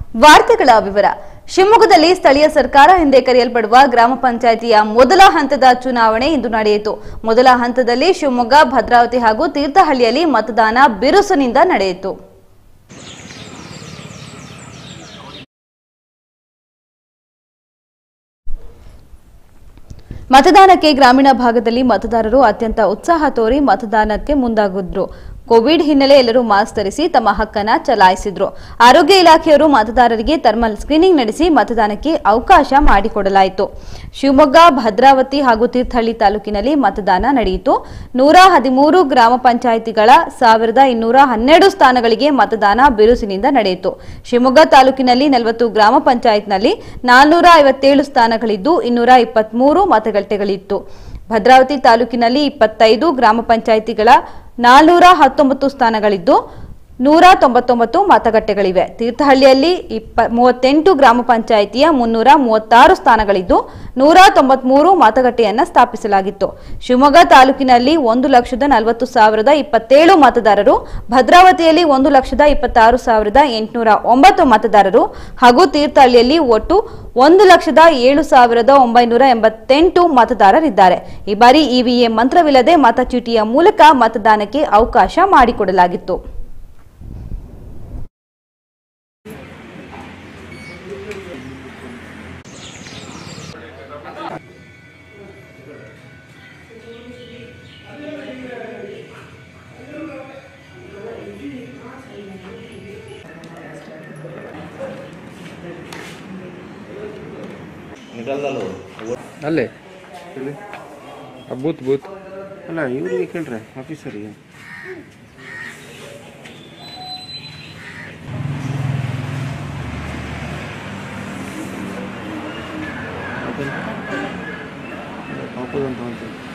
ವಾರ್ತೆಗಳ ವಿವರ. ಶಿವಮೊಗ್ಗದಲ್ಲಿ ಸ್ಥಳೀಯ ಸರ್ಕಾರ ಎಂದೇ ಕರೆಯಲ್ಪಡುವ ಗ್ರಾಮ ಪಂಚಾಯಿತಿಯ ಮೊದಲ ಹಂತದ ಚುನಾವಣೆ ಇಂದು ನಡೆಯಿತು. ಮೊದಲ ಹಂತದಲ್ಲಿ ಶಿವಮೊಗ್ಗ, ಭದ್ರಾವತಿ ಹಾಗೂ ತೀರ್ಥಹಳ್ಳಿಯಲ್ಲಿ ಮತದಾನ ಬಿರುಸಿನಿಂದ ನಡೆಯಿತು. ಮತದಾನಕ್ಕೆ ಗ್ರಾಮೀಣ ಭಾಗದಲ್ಲಿ ಮತದಾರರು ಅತ್ಯಂತ ಉತ್ಸಾಹ ತೋರಿ ಮತದಾನಕ್ಕೆ ಮುಂದಾಗಿದ್ರು. ಕೋವಿಡ್ ಹಿನ್ನೆಲೆ ಎಲ್ಲರೂ ಮಾಸ್ಕ್ ಧರಿಸಿ ತಮ್ಮ ಹಕ್ಕನ್ನು ಚಲಾಯಿಸಿದ್ರು. ಆರೋಗ್ಯ ಇಲಾಖೆಯವರು ಮತದಾರರಿಗೆ ಥರ್ಮಲ್ ಸ್ಕ್ರೀನಿಂಗ್ ನಡೆಸಿ ಮತದಾನಕ್ಕೆ ಅವಕಾಶ ಮಾಡಿಕೊಡಲಾಯಿತು. ಶಿವಮೊಗ್ಗ, ಭದ್ರಾವತಿ ಹಾಗೂ ತೀರ್ಥಹಳ್ಳಿ ತಾಲೂಕಿನಲ್ಲಿ ಮತದಾನ ನಡೆಯಿತು. 113 ಗ್ರಾಮ ಪಂಚಾಯಿತಿಗಳ 1212 ಸ್ಥಾನಗಳಿಗೆ ಮತದಾನ ಬಿರುಸಿನಿಂದ ನಡೆಯಿತು. ಶಿವಮೊಗ್ಗ ತಾಲೂಕಿನಲ್ಲಿ 40 ಗ್ರಾಮ ಪಂಚಾಯತ್ನಲ್ಲಿ 457 ಸ್ಥಾನಗಳಿದ್ದು 223 ಮತಗಟ್ಟೆಗಳಿತ್ತು. ಭದ್ರಾವತಿ ತಾಲೂಕಿನಲ್ಲಿ 25 ಗ್ರಾಮ ಪಂಚಾಯಿತಿಗಳ 419 ಸ್ಥಾನಗಳಿದ್ದು 199 ಮತಗಟ್ಟೆಗಳಿವೆ. ತೀರ್ಥಹಳ್ಳಿಯಲ್ಲಿ 38 ಗ್ರಾಮ ಪಂಚಾಯಿತಿಯ 336 ಸ್ಥಾನಗಳಿದ್ದು 193 ಮತಗಟ್ಟೆಯನ್ನು ಸ್ಥಾಪಿಸಲಾಗಿತ್ತು. ಶಿವಮೊಗ್ಗ ತಾಲೂಕಿನಲ್ಲಿ 1,40,27 ಮತದಾರರು, ಭದ್ರಾವತಿಯಲ್ಲಿ 1,26,809 ಮತದಾರರು ಹಾಗೂ ತೀರ್ಥಹಳ್ಳಿಯಲ್ಲಿ ಒಟ್ಟು 1,07,988 ಮತದಾರರಿದ್ದಾರೆ. ಈ ಬಾರಿ ಇವಿಎಂ ಮಂತ್ರವಿಲ್ಲದೆ ಮತಚೀಟಿಯ ಮೂಲಕ ಮತದಾನಕ್ಕೆ ಅವಕಾಶ ಮಾಡಿಕೊಡಲಾಗಿತ್ತು. ಅಲ್ಲೇ ಬೂತ್ ಬೂತ್ ಅಲ್ಲ ಇವರಿಗೆ ಕೇಳ್ರೆ ಆಫೀಸರಿಗೆ ಹಾಕೋದಂತ